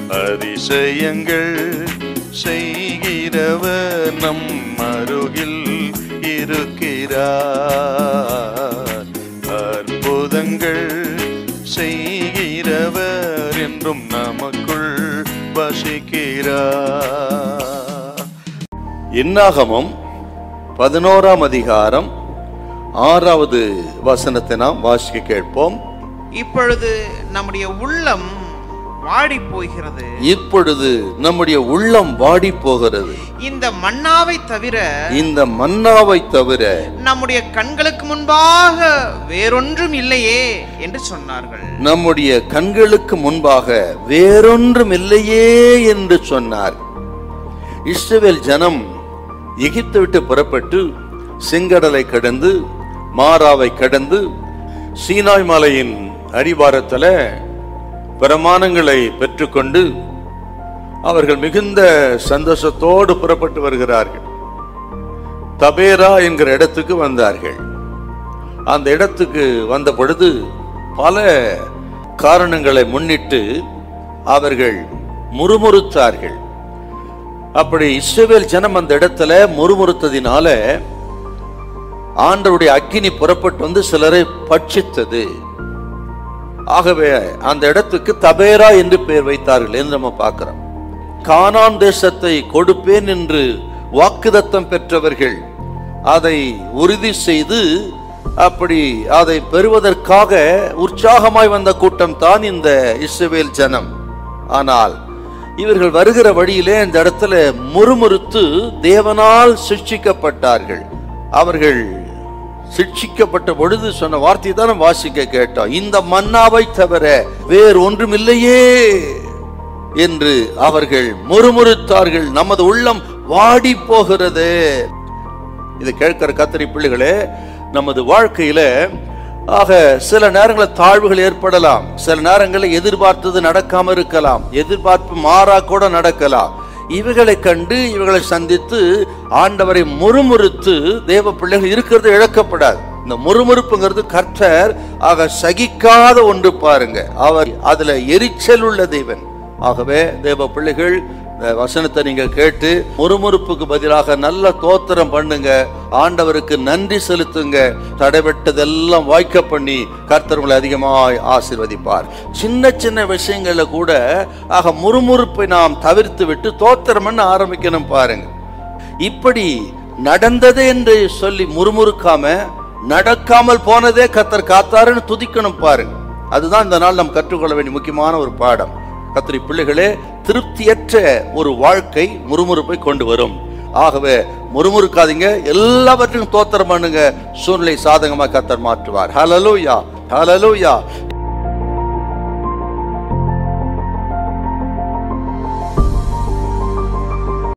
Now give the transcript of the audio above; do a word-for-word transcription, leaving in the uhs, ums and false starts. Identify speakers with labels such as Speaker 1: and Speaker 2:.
Speaker 1: அதிசயங்கள் செய்கிறவர் நம் அருகில் இருக்கிறார். அற்புதங்கள் செய்கிறவர் என்றும் நமக்குள் வசிக்கிறார். என்னாகமம் பதினோராம் அதிகாரம் ஆறாவது வசனத்தை நாம் வாசிக்க கேட்போம்.
Speaker 2: இப்பொழுது நம்முடைய உள்ளம் வாடி போகிறது.
Speaker 1: இப்பொழுது நம்முடைய உள்ளம் வாடி போகிறது.
Speaker 2: இந்த மன்னாவை தவிர
Speaker 1: இந்த மன்னாவை தவிர
Speaker 2: நம்முடைய கண்களுக்கு முன்பாக வேறொன்றும் இல்லையே என்று சொன்னார்கள்.
Speaker 1: நம்முடைய கண்களுக்கு முன்பாக வேறொன்றும் இல்லையே என்று சொன்னார். இஸ்ரவேல் ஜனம் எகிப்தை விட்டு புறப்பட்டு செங்கடலை கடந்து மாராவை கடந்து சீனாய் மலையின் அடிவாரத்தில் பிரமாணங்களை பெற்றுக்கொண்டு அவர்கள் மிகுந்த சந்தோஷத்தோடு புறப்பட்டு வருகிறார்கள். தபேரா என்கிற இடத்துக்கு வந்தார்கள். அந்த இடத்துக்கு வந்த பொழுது பல காரணங்களை முன்னிட்டு அவர்கள் முறுமுறுத்தார்கள். அப்படி இஸ்ரவேல் ஜனம் அந்த இடத்துல முறுமுறுத்ததினால ஆண்டவருடைய அக்கினி புறப்பட்டு வந்து சிலரை பட்சித்தது. ஆகவே அந்த இடத்துக்கு தபேரா என்று பெயர் வைத்தார்கள் என்று நம்ம பார்க்கிறோம். கானான் தேசத்தை கொடுப்பேன் என்று வாக்குதத்தம் பெற்றவர்கள் அதை உறுதி செய்து அப்படி அதை பெறுவதற்காக உற்சாகமாய் வந்த கூட்டம் தான் இந்த இஸ்ரவேல் ஜனம். ஆனால் இவர்கள் வருகிற வழியிலே இந்த இடத்துல முறுமுறுத்து தேவனால் சிக்ஷிக்கப்பட்டார்கள். அவர்கள் சிக்ஷிக்கப்பட்ட பொழுது சொன்ன வார்த்தை தான் வாசிக்க கேட்டோம். இந்த மன்னாவை தவிர வேறு ஒன்றும் இல்லையே என்று அவர்கள் முறுமுறுத்தார்கள். நமது உள்ளம் வாடி போகிறது. இதை கேட்கிற கர்த்தரி பிள்ளைகளே, நமது வாழ்க்கையில ஆக சில நேரங்களில் தாழ்வுகள் ஏற்படலாம். சில நேரங்களில் எதிர்பார்த்தது நடக்காம இருக்கலாம். எதிர்பார்ப்பு மாறா கூட நடக்கலாம். இவைகளை கண்டு இவைகளை சந்தித்து ஆண்டவரை முறுமுறுத்து தேவ பிள்ளைகள் இருக்கிறது இழக்கப்படாது. இந்த முறுமுறுப்புங்கிறது கர்த்தர் ஆக சகிக்காத ஒன்று. பாருங்க, அவர் அதுல எரிச்சல் உள்ள தேவன். ஆகவே தேவ பிள்ளைகள் இந்த வசனத்தை நீங்க கேட்டு முறுமுறுப்புக்கு பதிலாக நல்ல தோத்திரம் பண்ணுங்க, ஆண்டவருக்கு நன்றி செலுத்துங்க. தடைபட்டதெல்லாம் வாய்க்க பண்ணி கர்த்தர் உங்களை அதிகமாய் ஆசீர்வதிப்பார். சின்ன சின்ன விஷயங்கள்ல கூட ஆக முறுமுறுப்பை நாம் தவிர்த்து விட்டு தோத்திரம் பண்ண ஆரம்பிக்கணும். பாருங்க, இப்படி நடந்தது என்று சொல்லி முறுமுறுக்காம நடக்காமல் போனதே கர்த்தர் காத்தாருன்னு துதிக்கணும். பாருங்க, அதுதான் இந்த நாள் நாம் கற்றுக்கொள்ள வேண்டிய முக்கியமான ஒரு பாடம். கர்த்தருடைய பிள்ளைகளே, திருப்தியற்ற ஒரு வாழ்க்கை முறுமுறுப்பை கொண்டு வரும். ஆகவே முறுமுறுக்காதீங்க, எல்லாவற்றையும் தோத்திரம் பண்ணுங்க. சூழ்நிலை சாதகமாக கர்த்தர் மாற்றுவார். ஹல்லேலூயா, ஹல்லேலூயா.